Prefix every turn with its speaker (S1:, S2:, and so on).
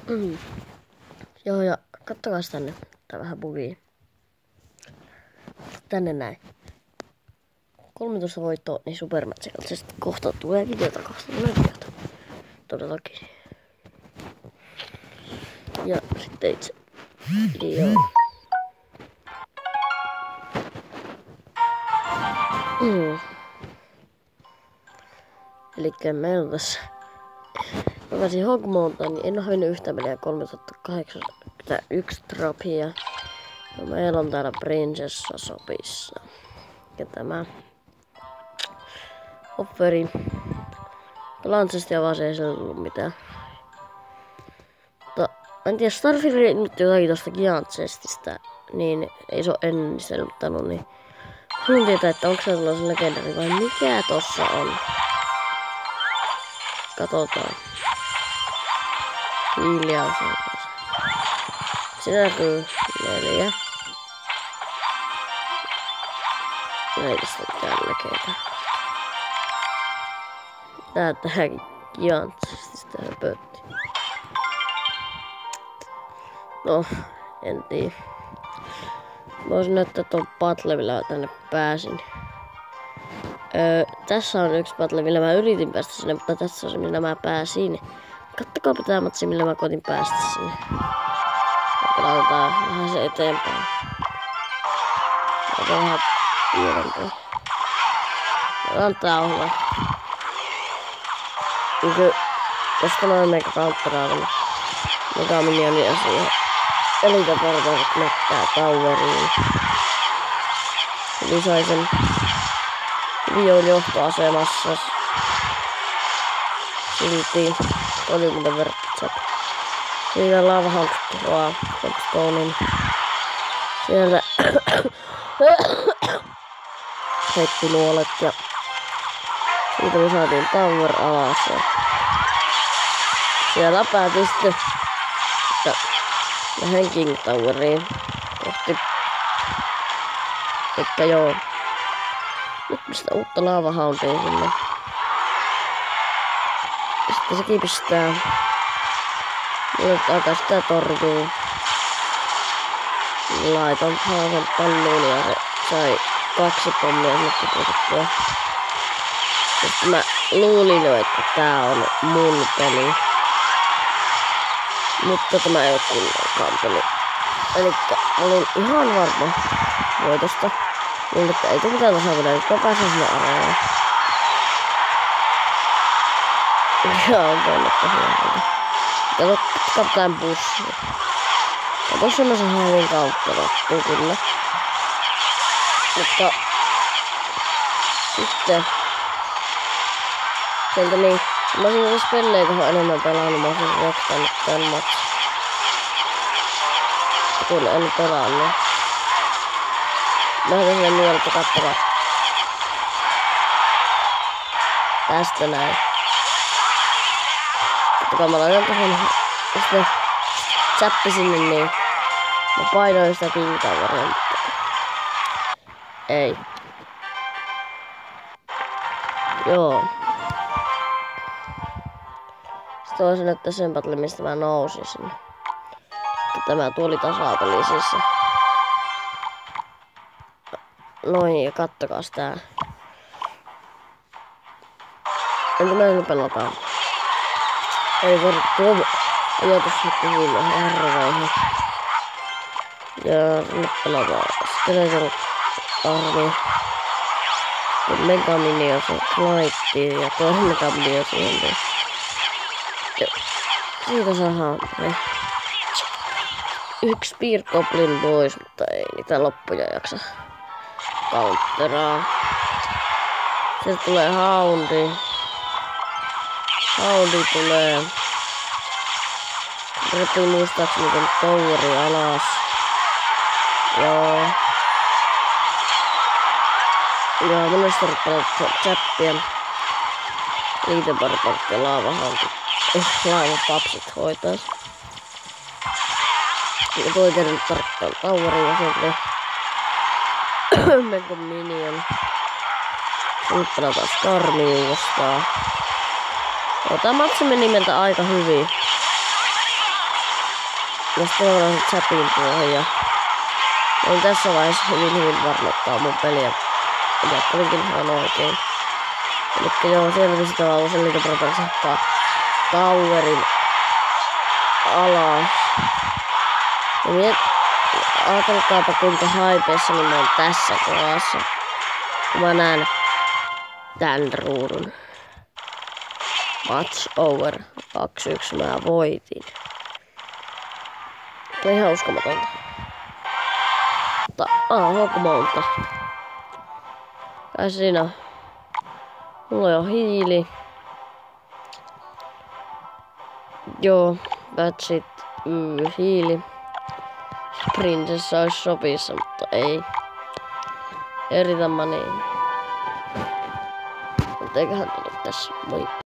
S1: Joo, ja kattokas tänne. Tää vähän bugii. Tänne näin. 13 voittoa, niin supermatchilta. Se sitten kohta tulee videota, todellakin. Ja sitten itse video. Elikkä meillä on tässä. Mä pääsin Hogmountain, niin en oo hävinnyt yhtään peliä 3081 tropia. Ja meillä on täällä Prinsessa Sopissa. Ja tämä offeri. Lancesta vaan se ei ollut mitään. Mutta en tiedä, Starfield nyt jotakin tosta Giant Chestistä. Niin ei se oo ennen selvittänyt, niin haluan tietää, että onko se sellainen legendari vai mikä tossa on. Katsotaan. Hiljaus on taas. Se näkyy 4. Ei tästä mitään lekeitä. Tähänkin Giantsista höpötti. No, en tiedä. Voisin näyttää tuon battle, millä tänne pääsin. Tässä on yksi battle, millä mä yritin päästä sinne, mutta tässä on se, millä mä pääsin. Kattokaapa tää matsi, millä mä koitin päästä sinne. Pelataan vähän se eteenpäin. Otetaan vähän pienempi. Otetaan tää ohla. Koska noin meikä kauttaraalle. Mega minionia siihen. Elitaportaiset näyttää toweriin. Lisäin sen videon johtoasemassa. Silti 30 verkkoa. Siinä lavahankkiroa Hopstonein. Siellä heitti nuolet ja siitä me saatiin tower alas. Ja siellä päätin sitten, että lähden King Toweriin kohti. Että joo. Nyt pistää uutta lavahoundia sinne. Ja sitten sekin pistää. Nyt alkaa sitä torjuu. Laitan sen palluun ja se sai 2 pommia sinne tiputettua. Ja sitten mä luulin jo, että tää on mun peli. Mutta tämä ei oo kunnolkaan peli. Elikkä olin ihan varma voitosta. Luulin, että ei tule mitään tasapeliä, nyt mä pääsen sinne areenaan. Joo, kannattaa hyvältä. Katsotaan bussia. Ja tossa mä saan hyvin kautta loppuun kyllä. Mutta sitten sieltä niin, mä olisin edes pelejä kohan enemmän pelannut, mä olisin rocktanut tän matsin. Kun en pelannut. Mä lähdin sinne muualle, että katsotaan. Tästä näin. Katsokaa, mä laitan tohon sitten chappi sinne niin. Mä painoin sitä King Toweria, mutta ei. Joo. Sitten voisin näyttää sen battle, mistä mä nousin sinne. Tämä tuoli tasapeli siis. Noin, ja kattokaas tää. Entä me nyt pelataan? Ei voida tuo ajatus nyt hyvin harvaihin. Ja nyt pelataan Skeleton Army. Mega Minion se Clyde ja toinen Mega Minion siihen. Ja siitä saadaan yksi Spear Goblin pois, mutta ei niitä loppuja jaksa counteraa. Sieltä tulee Houndi. Houndi tulee. Repii muistaakseni ton toweri alas. Joo. Joo, mun olisi tarvittu chappia. Liiteparparkkia laavahanki. Laavapapsit hoitais. Ja toi kerran tarkkaan toweriin ja sieltä Mega Minion. Nyt pelataan Stormi uudestaan. Tää matsi meni nimeltä aika hyvin. jos tulevan chatin tuohon ja voin tässä vaiheessa hyvin varnottaa mun peliä. Ajattelinkin ihan oikein. Elikkä joo, selvästi tämä uusi liikapropeeri sakkaa towerin alas. Ja ajatelkaapa kuinka haipeessa niin mä oon tässä kohdassa. Kun mä näen tän ruudun. Match over. 2-1 mä voitin. Tämä on ihan uskomatonta. Mutta Hogmonta. Kai siinä. Mulla on jo hiili. Joo, that's it. Hiili. Prinsessa olisi sopissa, mutta ei. Yritän mä niin. Mutta eiköhän tullut tässä. Moi.